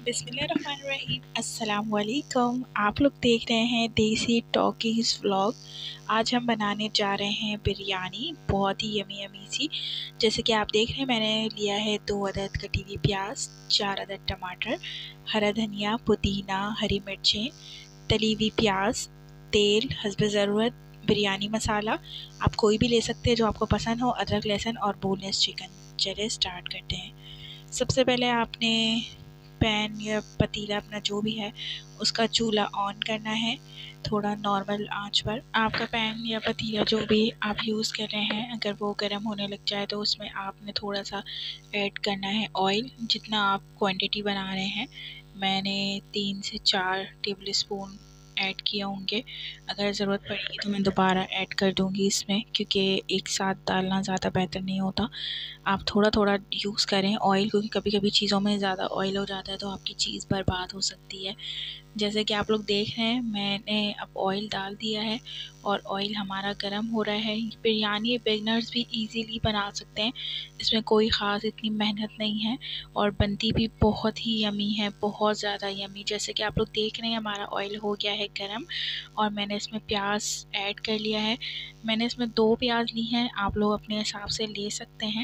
बिस्मिल्लाहिर्रहमानिर्रहीम। अस्सलाम वालेकुम। आप लोग देख रहे हैं देसी टॉकीज़ व्लॉग। आज हम बनाने जा रहे हैं बिरयानी, बहुत ही यमी यमी सी। जैसे कि आप देख रहे हैं, मैंने लिया है 2 अदद कटी हुई प्याज, 4 अदद टमाटर, हरा धनिया, पुदीना, हरी मिर्चें, तली हुई प्याज, तेल हस्ब ज़रूरत, बिरयानी मसाला आप कोई भी ले सकते हैं जो आपको पसंद हो, अदरक लहसुन और बोनलेस चिकन। चलिए स्टार्ट करते हैं। सबसे पहले आपने पैन या पतीला अपना जो भी है उसका चूल्हा ऑन करना है, थोड़ा नॉर्मल आंच पर। आपका पैन या पतीला जो भी आप यूज़ कर रहे हैं, अगर वो गर्म होने लग जाए तो उसमें आपने थोड़ा सा ऐड करना है ऑयल। जितना आप क्वांटिटी बना रहे हैं, मैंने 3 से 4 टेबल स्पून ऐड किए होंगे। अगर ज़रूरत पड़ेगी तो मैं दोबारा ऐड कर दूंगी इसमें, क्योंकि एक साथ डालना ज़्यादा बेहतर नहीं होता। आप थोड़ा थोड़ा यूज़ करें ऑयल, क्योंकि कभी कभी चीज़ों में ज़्यादा ऑयल हो जाता है तो आपकी चीज़ बर्बाद हो सकती है। जैसे कि आप लोग देख रहे हैं, मैंने अब ऑयल डाल दिया है और ऑयल हमारा गर्म हो रहा है। बिरयानी बिगनर्स भी इजीली बना सकते हैं, इसमें कोई ख़ास इतनी मेहनत नहीं है और बनती भी बहुत ही यमी है, बहुत ज़्यादा यमी। जैसे कि आप लोग देख रहे हैं, हमारा ऑयल हो गया है गर्म और मैंने इसमें प्याज ऐड कर लिया है। मैंने इसमें 2 प्याज ली हैं, आप लोग अपने हिसाब से ले सकते हैं।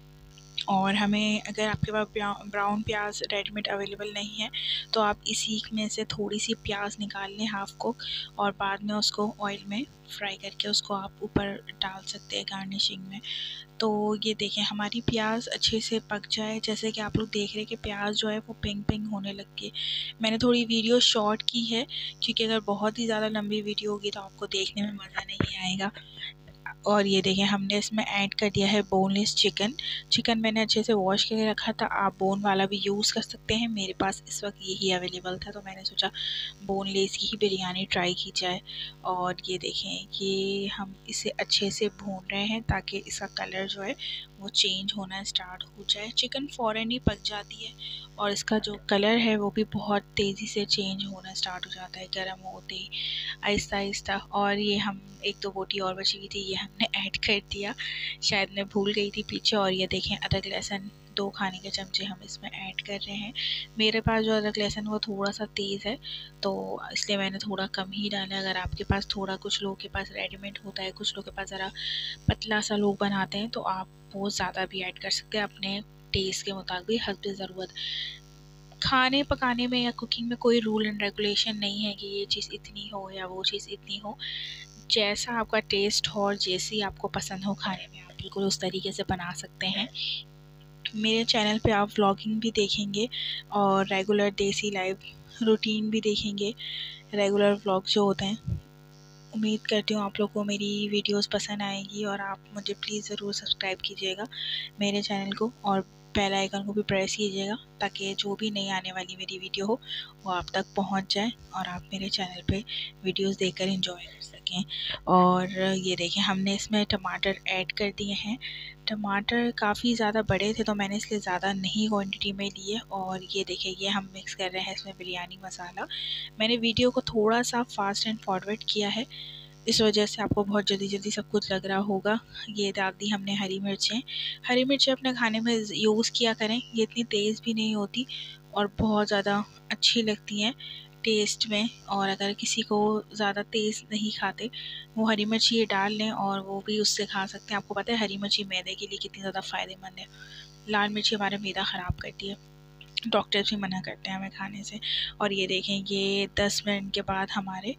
और हमें, अगर आपके पास ब्राउन प्याज रेडीमेड अवेलेबल नहीं है तो आप इसी में से थोड़ी सी प्याज निकाल लें, हाफ कुक, और बाद में उसको ऑयल में फ्राई करके उसको आप ऊपर डाल सकते हैं गार्निशिंग में। तो ये देखें, हमारी प्याज अच्छे से पक जाए। जैसे कि आप लोग देख रहे हैं कि प्याज जो है वो पिंक पिंक होने लग गई। मैंने थोड़ी वीडियो शॉर्ट की है, क्योंकि अगर बहुत ही ज़्यादा लंबी वीडियो होगी तो आपको देखने में मज़ा नहीं आएगा। और ये देखें, हमने इसमें ऐड कर दिया है बोनलेस चिकन। चिकन मैंने अच्छे से वॉश करके रखा था, आप बोन वाला भी यूज़ कर सकते हैं। मेरे पास इस वक्त यही अवेलेबल था तो मैंने सोचा बोनलेस की ही बिरयानी ट्राई की जाए। और ये देखें, ये हम इसे अच्छे से भून रहे हैं ताकि इसका कलर जो है वो चेंज होना स्टार्ट हो जाए। चिकन फ़ौरन ही पक जाती है और इसका जो कलर है वो भी बहुत तेज़ी से चेंज होना स्टार्ट हो जाता है गर्म होते ही, आहिस्ता आहिस्ता। और ये हम, एक तो बोटी और बची हुई थी, ये हमने ऐड कर दिया, शायद मैं भूल गई थी पीछे। और ये देखें, अदरक लहसुन 2 खाने के चमचे हम इसमें ऐड कर रहे हैं। मेरे पास जो अदरक लहसुन वो थोड़ा सा तेज़ है तो इसलिए मैंने थोड़ा कम ही डाला। अगर आपके पास थोड़ा, कुछ लोगों के पास रेडीमेड होता है, कुछ लोगों के पास ज़रा पतला सा लोग बनाते हैं, तो आप बहुत ज़्यादा भी ऐड कर सकते हैं अपने टेस्ट के मुताबिक, हस्ब ज़रूरत। खाने पकाने में या कुकिंग में कोई रूल एंड रेगुलेशन नहीं है कि ये चीज़ इतनी हो या वो चीज़ इतनी हो। जैसा आपका टेस्ट हो और जैसी आपको पसंद हो खाने में, आप बिल्कुल उस तरीके से बना सकते हैं। मेरे चैनल पे आप व्लॉगिंग भी देखेंगे और रेगुलर देसी लाइव रूटीन भी देखेंगे, रेगुलर व्लॉग जो होते हैं। उम्मीद करती हूँ आप लोग को मेरी वीडियोस पसंद आएगी और आप मुझे प्लीज़ ज़रूर सब्सक्राइब कीजिएगा मेरे चैनल को, और बेल आइकन को भी प्रेस कीजिएगा ताकि जो भी नई आने वाली मेरी वीडियो हो वो आप तक पहुंच जाए और आप मेरे चैनल पे वीडियोस देखकर एंजॉय कर सकें। और ये देखें, हमने इसमें टमाटर ऐड कर दिए हैं। टमाटर काफ़ी ज़्यादा बड़े थे तो मैंने इसलिए ज़्यादा नहीं क्वांटिटी में लिए। और ये देखें, ये हम मिक्स कर रहे हैं इसमें बिरयानी मसाला। मैंने वीडियो को थोड़ा सा फास्ट एंड फॉरवर्ड किया है, इस वजह से आपको बहुत जल्दी जल्दी सब कुछ लग रहा होगा। ये डाल दी हमने हरी मिर्चें। हरी मिर्चें अपने खाने में यूज़ किया करें, ये इतनी तेज़ भी नहीं होती और बहुत ज़्यादा अच्छी लगती हैं टेस्ट में। और अगर किसी को ज़्यादा तेज़ नहीं खाते, वो हरी मिर्ची ये डाल लें और वो भी उससे खा सकते हैं। आपको पता है हरी मिर्ची मैदे के लिए कितनी ज़्यादा फ़ायदेमंद है। लाल मिर्ची हमारा मैदा ख़राब करती है, डॉक्टर्स भी मना करते हैं हमें खाने से। और ये देखें, ये 10 मिनट के बाद हमारे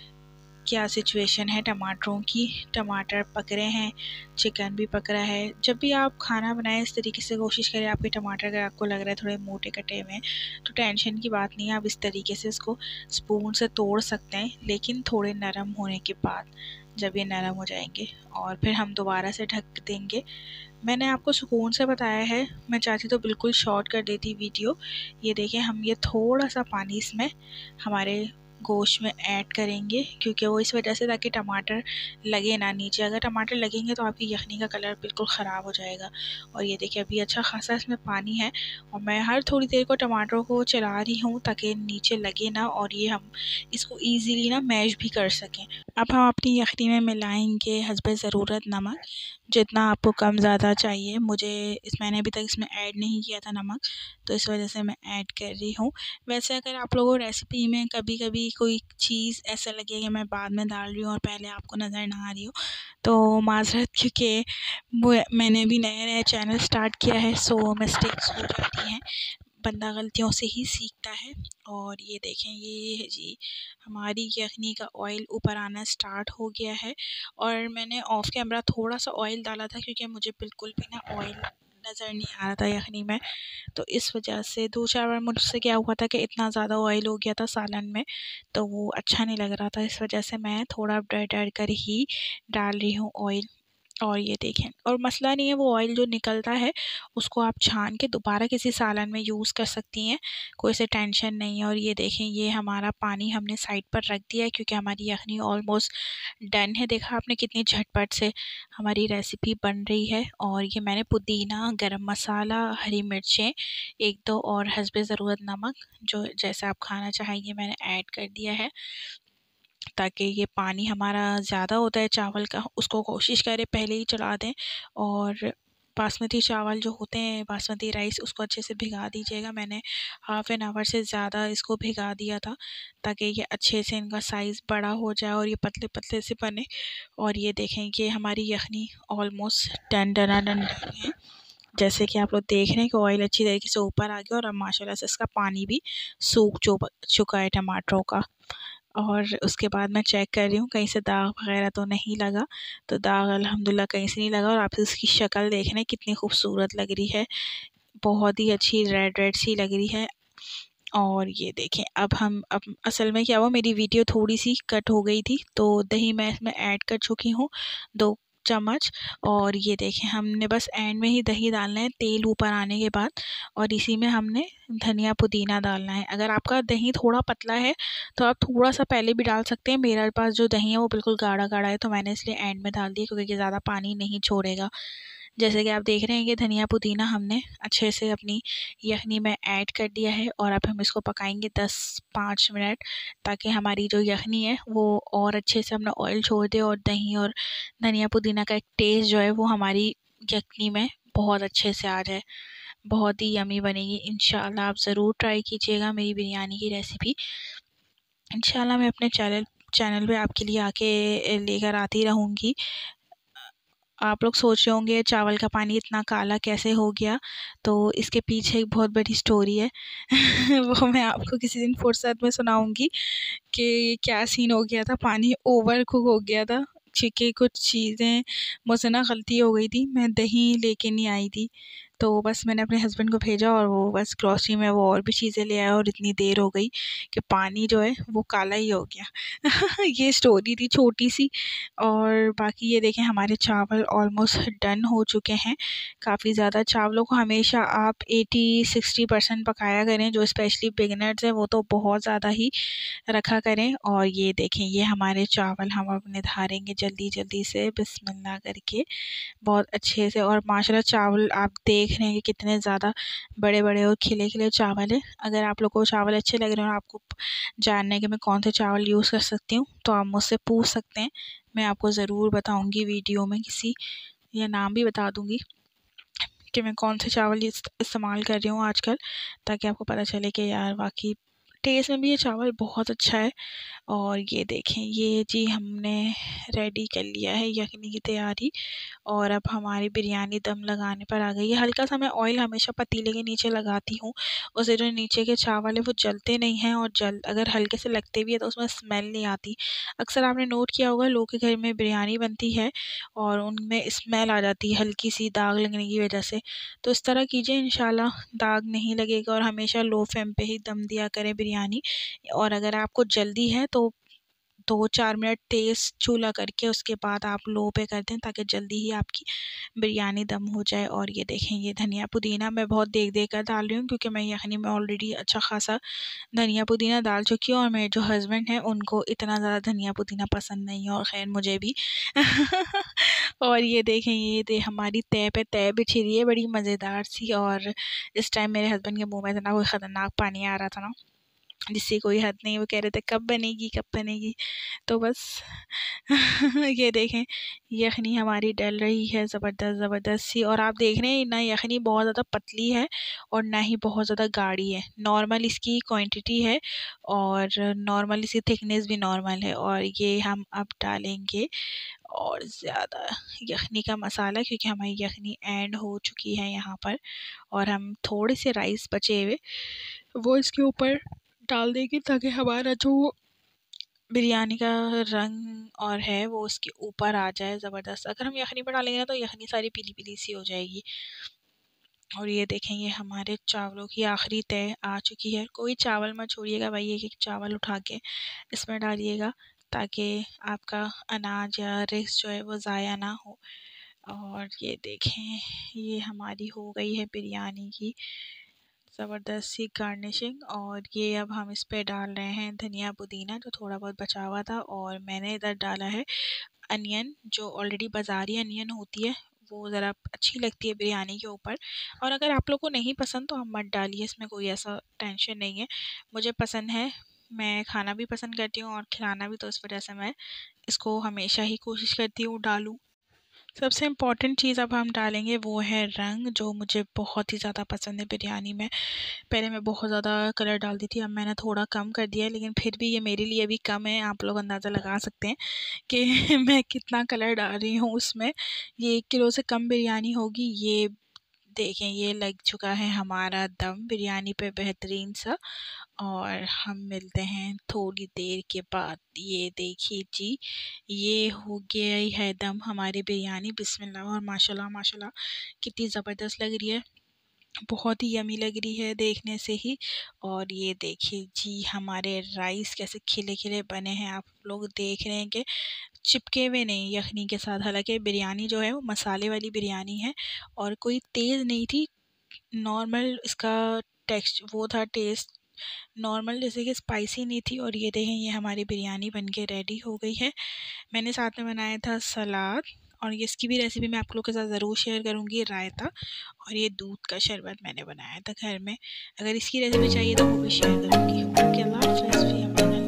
क्या सिचुएशन है टमाटरों की। टमाटर पक रहे हैं, चिकन भी पक रहा है। जब भी आप खाना बनाएं इस तरीके से कोशिश करें, आपके टमाटर अगर आपको लग रहा है थोड़े मोटे कटे हुए हैं तो टेंशन की बात नहीं है, आप इस तरीके से इसको स्पून से तोड़ सकते हैं, लेकिन थोड़े नरम होने के बाद। जब ये नरम हो जाएंगे और फिर हम दोबारा से ढक देंगे। मैंने आपको सुकून से बताया है, मैं चाहती तो बिल्कुल शॉर्ट कर देती वीडियो। ये देखें, हम ये थोड़ा सा पानी इसमें हमारे गोश्त में ऐड करेंगे, क्योंकि वो इस वजह से ताकि टमाटर लगे ना नीचे। अगर टमाटर लगेंगे तो आपकी यखनी का कलर बिल्कुल ख़राब हो जाएगा। और ये देखिए, अभी अच्छा खासा इसमें पानी है और मैं हर थोड़ी देर को टमाटरों को चला रही हूँ ताकि नीचे लगे ना और ये हम इसको ईज़िली ना मैश भी कर सकें। अब हम अपनी यखनी में मिलाएंगे हस्बे ज़रूरत नमक, जितना आपको कम ज़्यादा चाहिए। मैंने अभी तक इसमें ऐड नहीं किया था नमक, तो इस वजह से मैं ऐड कर रही हूँ। वैसे अगर आप लोगों को रेसिपी में कभी कभी कोई चीज़ ऐसा लगे कि मैं बाद में डाल रही हूँ और पहले आपको नज़र ना आ रही हो, तो माज़रत, क्योंकि मैंने अभी नया नया चैनल स्टार्ट किया है, सो मिस्टेक्स हो जाती हैं। बंदा गलतियों से ही सीखता है। और ये देखें, ये है जी हमारी यखनी का ऑयल ऊपर आना स्टार्ट हो गया है। और मैंने ऑफ कैमरा थोड़ा सा ऑयल डाला था, क्योंकि मुझे बिल्कुल भी ना ऑयल नज़र नहीं आ रहा था यखनी में। तो इस वजह से 2-4 बार मुझसे क्या हुआ था कि इतना ज़्यादा ऑयल हो गया था सालन में, तो वो अच्छा नहीं लग रहा था। इस वजह से मैं थोड़ा डर डर कर ही डाल रही हूँ ऑयल। और ये देखें, और मसला नहीं है, वो ऑयल जो निकलता है उसको आप छान के दोबारा किसी सालन में यूज़ कर सकती हैं, कोई से टेंशन नहीं है। और ये देखें, ये हमारा पानी हमने साइड पर रख दिया है, क्योंकि हमारी यखनी ऑलमोस्ट डन है। देखा आपने कितनी झटपट से हमारी रेसिपी बन रही है। और ये मैंने पुदीना, गरम मसाला, हरी मिर्चें 1-2 और हस्बे ज़रूरत नमक, जो जैसा आप खाना चाहेंगे, मैंने ऐड कर दिया है, ताकि ये पानी हमारा ज़्यादा होता है चावल का, उसको कोशिश करें पहले ही चढ़ा दें। और बासमती चावल जो होते हैं, बासमती राइस, उसको अच्छे से भिगा दीजिएगा। मैंने हाफ़ एन आवर से ज़्यादा इसको भिगा दिया था, ताकि ये अच्छे से इनका साइज़ बड़ा हो जाए और ये पतले पतले से बने। और ये देखें कि हमारी यखनी ऑलमोस्ट डन है। जैसे कि आप लोग देख रहे हैं कि ऑयल अच्छी तरीके से ऊपर आ गया, और अब माशाल्लाह से इसका पानी भी सूख चुका है टमाटरों का। और उसके बाद मैं चेक कर रही हूँ कहीं से दाग वगैरह तो नहीं लगा, तो दाग अल्हम्दुलिल्लाह कहीं से नहीं लगा। और आप इसकी शक्ल देख रहे हैं कितनी खूबसूरत लग रही है, बहुत ही अच्छी रेड रेड सी लग रही है। और ये देखें, अब असल में क्या हुआ, मेरी वीडियो थोड़ी सी कट हो गई थी, तो दही मैं इसमें ऐड कर चुकी हूँ 2 चम्मच। और ये देखें, हमने बस एंड में ही दही डालना है, तेल ऊपर आने के बाद, और इसी में हमने धनिया पुदीना डालना है। अगर आपका दही थोड़ा पतला है तो आप थोड़ा सा पहले भी डाल सकते हैं। मेरे पास जो दही है वो बिल्कुल गाढ़ा गाढ़ा है, तो मैंने इसलिए एंड में डाल दिया, क्योंकि ज़्यादा पानी नहीं छोड़ेगा। जैसे कि आप देख रहे हैं कि धनिया पुदीना हमने अच्छे से अपनी यखनी में ऐड कर दिया है। और अब हम इसको पकाएंगे 10-5 मिनट, ताकि हमारी जो यखनी है वो और अच्छे से अपना ऑयल छोड़ दे, और दही और धनिया पुदीना का एक टेस्ट जो है वो हमारी यखनी में बहुत अच्छे से आ जाए। बहुत ही यमी बनेगी इंशाल्लाह। आप ज़रूर ट्राई कीजिएगा मेरी बिरयानी की रेसिपी। इंशाल्लाह मैं अपने चैनल पे आपके लिए आके लेकर आती रहूँगी। आप लोग सोच रहे होंगे चावल का पानी इतना काला कैसे हो गया, तो इसके पीछे एक बहुत बड़ी स्टोरी है। वो मैं आपको किसी दिन फुर्सत में सुनाऊंगी कि क्या सीन हो गया था। पानी ओवर कुक हो गया था, क्योंकि कुछ चीज़ें मुझसे ना गलती हो गई थी, मैं दही लेके नहीं आई थी। तो बस मैंने अपने हस्बैंड को भेजा, और वो बस ग्रॉसरी में वो और भी चीज़ें ले आया, और इतनी देर हो गई कि पानी जो है वो काला ही हो गया। ये स्टोरी थी छोटी सी। और बाकी ये देखें, हमारे चावल ऑलमोस्ट डन हो चुके हैं। काफ़ी ज़्यादा चावलों को हमेशा आप 80-60% पकाया करें, जो स्पेशली बिगनर्स हैं वो तो बहुत ज़्यादा ही रखा करें। और ये देखें, ये हमारे चावल हम अब निधारेंगे जल्दी जल्दी से बिस्मिल्लाह करके, बहुत अच्छे से। और माशाल्लाह चावल आप देख रहे हैं कि कितने ज़्यादा बड़े बड़े और खिले खिले चावल हैं। अगर आप लोगों को चावल अच्छे लग रहे हो और आपको जानना है कि मैं कौन से चावल यूज़ कर सकती हूँ, तो आप मुझसे पूछ सकते हैं, मैं आपको ज़रूर बताऊँगी वीडियो में किसी, या नाम भी बता दूँगी कि मैं कौन से चावल इस्तेमाल कर रही हूँ आजकल, ताकि आपको पता चले कि यार वाकई टेस्ट में भी ये चावल बहुत अच्छा है। और ये देखें, ये जी हमने रेडी कर लिया है यखनी की तैयारी। और अब हमारी बिरयानी दम लगाने पर आ गई है। हल्का सा मैं ऑयल हमेशा पतीले के नीचे लगाती हूँ, उससे जो नीचे के चावल है वो जलते नहीं हैं, और अगर हल्के से लगते भी है तो उसमें स्मेल नहीं आती। अक्सर आपने नोट किया होगा, लोग के घर में बिरयानी बनती है और उनमें स्मेल आ जाती है हल्की सी दाग लगने की वजह से। तो इस तरह कीजिए, इंशाल्लाह दाग नहीं लगेगा। और हमेशा लो फ्लेम पे ही दम दिया करें बिरयानी। और अगर आपको जल्दी है तो 2-4 मिनट तेज़ चूल्हा करके उसके बाद आप लो पे कर दें, ताकि जल्दी ही आपकी बिरयानी दम हो जाए। और ये देखें, ये धनिया पुदीना मैं बहुत देख देख कर डाल रही हूँ, क्योंकि मैं यखनी में ऑलरेडी अच्छा खासा धनिया पुदीना डाल चुकी हूँ, और मेरे जो हस्बैंड हैं उनको इतना ज़्यादा धनिया पुदीना पसंद नहीं है, और खैर मुझे भी। और ये देखें, हमारी तय पे तय बिछी रही है बड़ी मज़ेदार सी। और इस टाइम मेरे हस्बैंड के मुँह में इतना कोई ख़तरनाक पानी आ रहा था ना, जिससे कोई हद नहीं। वो कह रहे थे कब बनेगी कब बनेगी, तो बस ये देखें यखनी हमारी डल रही है ज़बरदस्त ज़बरदस्त सी। और आप देख रहे हैं ना, यखनी बहुत ज़्यादा पतली है और ना ही बहुत ज़्यादा गाढ़ी है, नॉर्मल इसकी क्वांटिटी है और नॉर्मल इसकी थिकनेस भी नॉर्मल है। और ये हम अब डालेंगे और ज़्यादा यखनी का मसाला, क्योंकि हमारी यखनी एंड हो चुकी है यहाँ पर। और हम थोड़े से राइस बचे हुए वो इसके ऊपर डाल देंगे, ताकि हमारा जो बिरयानी का रंग और है वो उसके ऊपर आ जाए ज़बरदस्त। अगर हम यखनी पर डालेंगे ना तो यखनी सारी पीली पीली सी हो जाएगी। और ये देखेंगे हमारे चावलों की आखिरी तय आ चुकी है। कोई चावल मत छोड़िएगा भाई, एक एक चावल उठा के इसमें डालिएगा, ताकि आपका अनाज या राइस जो है वो ज़ाया ना हो। और ये देखें ये हमारी हो गई है बिरयानी की ज़बरदस्त सी गार्निशिंग। और ये अब हम इस पे डाल रहे हैं धनिया पुदीना जो थोड़ा बहुत बचा हुआ था। और मैंने इधर डाला है अनियन, जो ऑलरेडी बाज़ारी अनियन होती है, वो ज़रा अच्छी लगती है बिरयानी के ऊपर। और अगर आप लोग को नहीं पसंद तो हम मत डालिए, इसमें कोई ऐसा टेंशन नहीं है। मुझे पसंद है, मैं खाना भी पसंद करती हूँ और खिलाना भी, तो इस वजह से मैं इसको हमेशा ही कोशिश करती हूँ डालूँ। सबसे इम्पॉर्टेंट चीज़ अब हम डालेंगे वो है रंग, जो मुझे बहुत ही ज़्यादा पसंद है बिरयानी में। पहले मैं बहुत ज़्यादा कलर डालती थी, अब मैंने थोड़ा कम कर दिया है, लेकिन फिर भी ये मेरे लिए भी कम है। आप लोग अंदाज़ा लगा सकते हैं कि मैं कितना कलर डाल रही हूँ उसमें। ये 1 किलो से कम बिरयानी होगी। ये देखें ये लग चुका है हमारा दम बिरयानी पे बेहतरीन सा। और हम मिलते हैं थोड़ी देर के बाद। ये देखिए जी, ये हो गया ही है दम हमारी बिरयानी। बिस्मिल्लाह। और माशाल्लाह माशाल्लाह कितनी ज़बरदस्त लग रही है, बहुत ही यमी लग रही है देखने से ही। और ये देखिए जी हमारे राइस कैसे खिले खिले बने हैं, आप लोग देख रहे हैं कि चिपके हुए नहीं यखनी के साथ। हालांकि बिरयानी जो है वो मसाले वाली बिरयानी है और कोई तेज़ नहीं थी, नॉर्मल इसका टेक्स्ट वो था, टेस्ट नॉर्मल, जैसे कि स्पाइसी नहीं थी। और ये देखें ये हमारी बिरयानी बनके रेडी हो गई है। मैंने साथ में बनाया था सलाद, और ये इसकी भी रेसिपी मैं आप लोग के साथ ज़रूर शेयर करूँगी, रायता। और ये दूध का शरबत मैंने बनाया था घर में, अगर इसकी रेसिपी चाहिए तो वो भी शेयर करूँगी। ओके, अल्लाह हाफ़िज़।